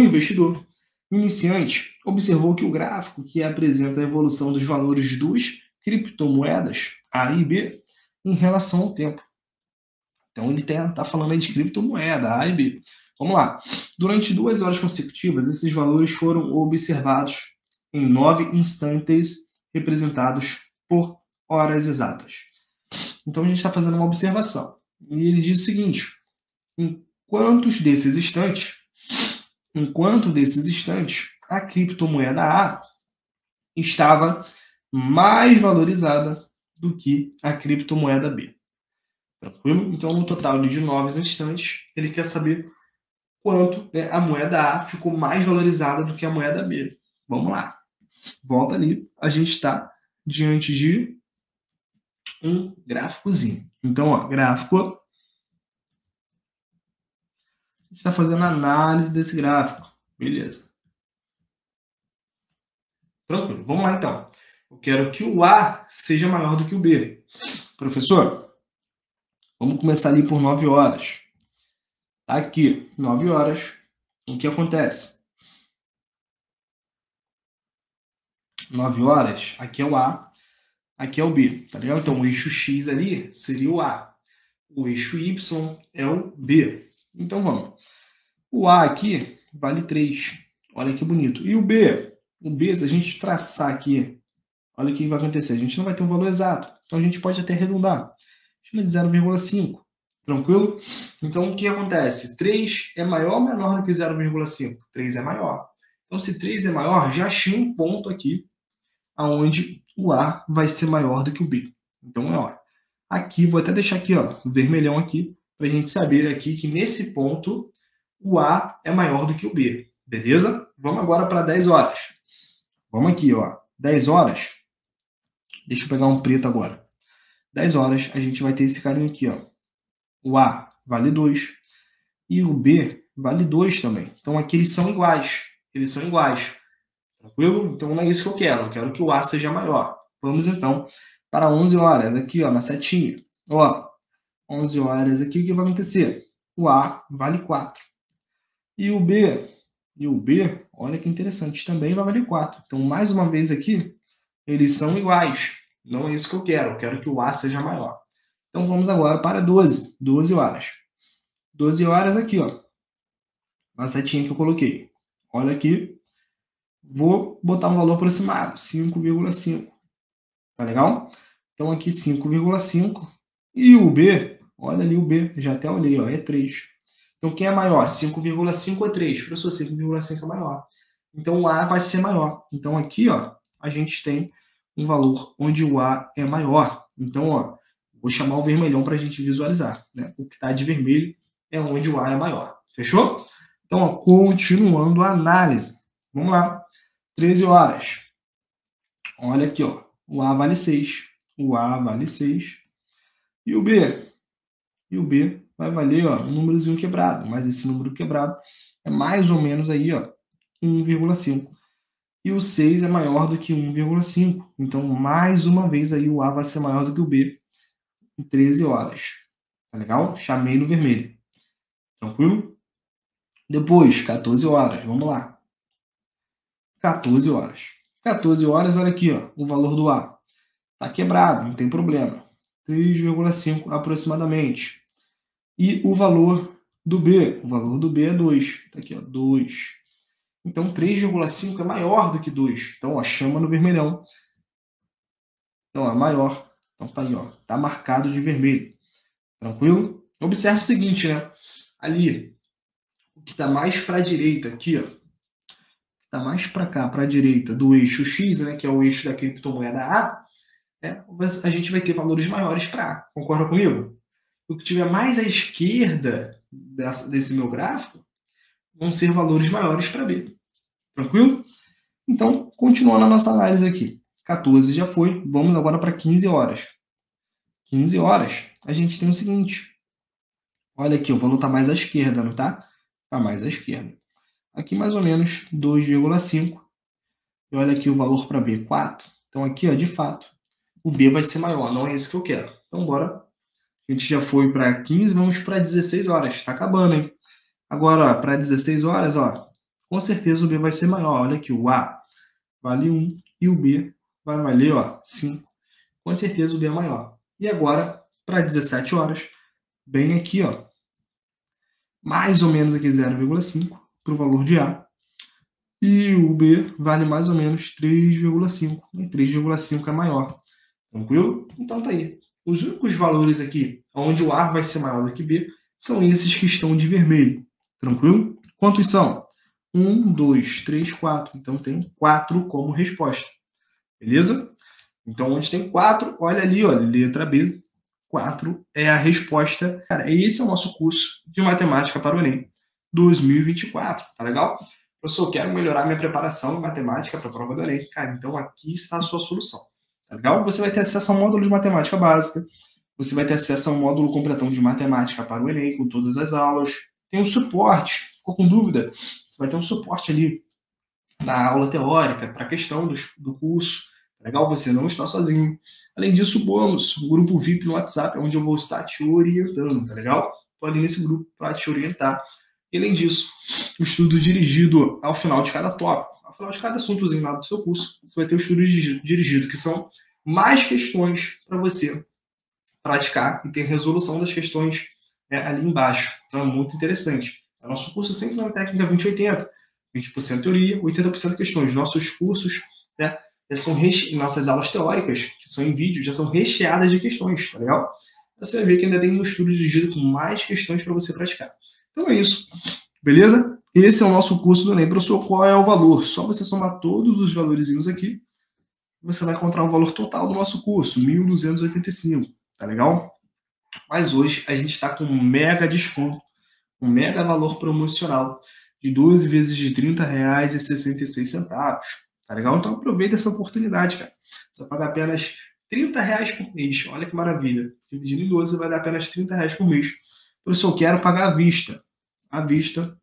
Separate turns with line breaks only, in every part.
investidor iniciante observou que o gráfico que apresenta a evolução dos valores dos criptomoedas A e B em relação ao tempo. Então ele está falando aí de criptomoeda A e B. Vamos lá. Durante 2 horas consecutivas, esses valores foram observados em 9 instantes representados por horas exatas. Então a gente está fazendo uma observação. E ele diz o seguinte: enquanto desses instantes, a criptomoeda A estava mais valorizada do que a criptomoeda B. Tranquilo? Então, no total de 9 instantes, ele quer saber quanto, né, a moeda A ficou mais valorizada do que a moeda B. Vamos lá. Volta ali. A gente está diante de um gráficozinho. Então, ó, gráfico. A gente está fazendo análise desse gráfico. Beleza. Tranquilo. Vamos lá, então. Eu quero que o A seja maior do que o B. Professor, vamos começar ali por 9 horas. Tá aqui, 9 horas. O que acontece? 9 horas, aqui é o A, aqui é o B, tá legal? Então, o eixo X ali seria o A. O eixo Y é o B. Então, vamos. O A aqui vale 3. Olha que bonito. E o B? O B, se a gente traçar aqui, olha o que vai acontecer. A gente não vai ter um valor exato. Então, a gente pode até arredondar. Chama de 0,5. Tranquilo? Então, o que acontece? 3 é maior ou menor do que 0,5? 3 é maior. Então, se 3 é maior, já achei um ponto aqui onde o A vai ser maior do que o B. Então, ó, aqui, vou até deixar aqui, ó, vermelhão aqui, para a gente saber aqui que nesse ponto o A é maior do que o B. Beleza? Vamos agora para 10 horas. Vamos aqui, ó, 10 horas. Deixa eu pegar um preto agora. 10 horas, a gente vai ter esse carinha aqui, ó. O A vale 2 e o B vale 2 também. Então, aqui eles são iguais. Eles são iguais. Tranquilo? Então, não é isso que eu quero. Eu quero que o A seja maior. Vamos, então, para 11 horas. Aqui, ó, na setinha. Ó, 11 horas aqui, o que vai acontecer? O A vale 4. E o B, olha que interessante, também vai valer 4. Então, mais uma vez aqui, eles são iguais. Não é isso que eu quero. Eu quero que o A seja maior. Então, vamos agora para 12. 12 horas. 12 horas aqui, ó. Na setinha que eu coloquei. Olha aqui. Vou botar um valor aproximado, 5,5. Tá legal? Então, aqui 5,5. E o B, olha ali o B, já até olhei, ó, é 3. Então, quem é maior? 5,5 ou 3? Professor, 5,5 é maior. Então, o A vai ser maior. Então, aqui, ó, a gente tem um valor onde o A é maior. Então, ó, vou chamar o vermelhão para a gente visualizar, né? O que está de vermelho é onde o A é maior. Fechou? Então, ó, continuando a análise. Vamos lá. 13 horas. Olha aqui, ó. O A vale 6. O A vale 6. E o B? E o B vai valer, ó, um númerozinho quebrado. Mas esse número quebrado é mais ou menos aí, ó, 1,5. E o 6 é maior do que 1,5. Então, mais uma vez aí, o A vai ser maior do que o B em 13 horas. Tá legal? Chamei no vermelho. Tranquilo? Depois, 14 horas. Vamos lá. 14 horas. 14 horas, olha aqui, ó, o valor do A. Tá quebrado, não tem problema. 3,5 aproximadamente. E o valor do B? O valor do B é 2. Tá aqui, ó, 2. Então, 3,5 é maior do que 2. Então, ó, chama no vermelhão. Então, ó, maior. Então, tá aí, ó, tá marcado de vermelho. Tranquilo? Observe o seguinte, né? Ali, o que tá mais para a direita aqui, ó, tá mais para cá, para a direita do eixo X, né, que é o eixo da criptomoeda A, né, a gente vai ter valores maiores para A. Concorda comigo? O que tiver mais à esquerda desse meu gráfico vão ser valores maiores para B. Tranquilo? Então, continuando a nossa análise aqui. 14 já foi, vamos agora para 15 horas. 15 horas, a gente tem o seguinte. Olha aqui, o valor está mais à esquerda, não está? Está mais à esquerda. Aqui mais ou menos 2,5. E olha aqui o valor para B, 4. Então aqui, ó, de fato, o B vai ser maior, não é esse que eu quero. Então bora. A gente já foi para 15, vamos para 16 horas. Está acabando, hein? Agora, para 16 horas, ó, com certeza o B vai ser maior. Olha aqui, o A vale 1 e o B vai valer, ó, 5. Com certeza o B é maior. E agora, para 17 horas, bem aqui, ó, mais ou menos aqui 0,5 para o valor de A. E o B vale mais ou menos 3,5. E 3,5 é maior. Tranquilo? Então tá aí. Os únicos valores aqui onde o A vai ser maior do que B são esses que estão de vermelho. Tranquilo? Quantos são? 1, 2, 3, 4. Então tem 4 como resposta. Beleza? Então, onde tem 4, olha ali, olha, letra B. 4 é a resposta. Cara, esse é o nosso curso de matemática para o Enem 2024. Tá legal? Professor, quero melhorar minha preparação em matemática para a prova do Enem. Cara, então aqui está a sua solução. Tá legal? Você vai ter acesso ao módulo de matemática básica. Você vai ter acesso ao módulo completão de matemática para o Enem, com todas as aulas. Tem um suporte. Ficou com dúvida? Você vai ter um suporte ali na aula teórica, para a questão do curso. Tá legal? Você não está sozinho. Além disso, bônus, um grupo VIP no WhatsApp, onde eu vou estar te orientando, tá legal? Estou ali nesse grupo para te orientar. E, além disso, o estudo dirigido ao final de cada tópico, ao final de cada assuntozinho lá do seu curso, você vai ter o estudo dirigido, que são mais questões para você praticar e ter resolução das questões ali embaixo. Então é muito interessante. O nosso curso sempre na técnica 20-80. 20% teoria, 80% questões. Nossos cursos, né, nossas aulas teóricas, que são em vídeo, já são recheadas de questões, tá legal? Você vai ver que ainda tem um estudo dirigido com mais questões para você praticar. Então é isso, beleza? Esse é o nosso curso do Enem. Professor, qual é o valor? Só você somar todos os valorzinhos aqui, você vai encontrar o valor total do nosso curso, 1.285, tá legal? Mas hoje a gente está com um mega desconto, um mega valor promocional de 12 vezes de R$30,66. Tá legal? Então aproveita essa oportunidade, cara. Você paga apenas R$30 por mês. Olha que maravilha. Dividido em 12 vai dar apenas R$30 por mês. Professor, eu quero pagar à vista. À vista,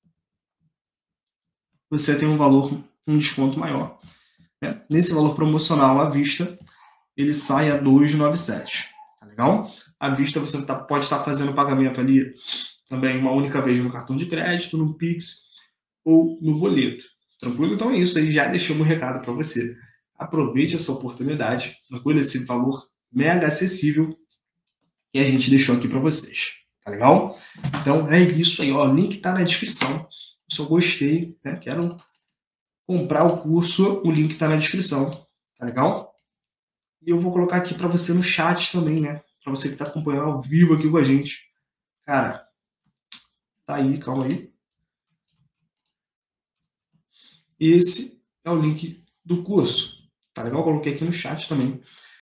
você tem um valor, um desconto maior. Né? Nesse valor promocional à vista, ele sai a R$297. Tá legal? À vista você pode estar fazendo o pagamento ali também uma única vez no cartão de crédito, no Pix ou no boleto. Tranquilo? Então é isso aí, já deixamos um recado para você. Aproveite essa oportunidade, tranquilo? Esse valor mega acessível que a gente deixou aqui para vocês. Tá legal? Então é isso aí, ó. O link tá na descrição. Se eu gostei, né? Quero comprar o curso, o link tá na descrição. Tá legal? E eu vou colocar aqui para você no chat também, né? Para você que está acompanhando ao vivo aqui com a gente. Cara, tá aí, calma aí. Esse é o link do curso. Tá legal? Eu coloquei aqui no chat também.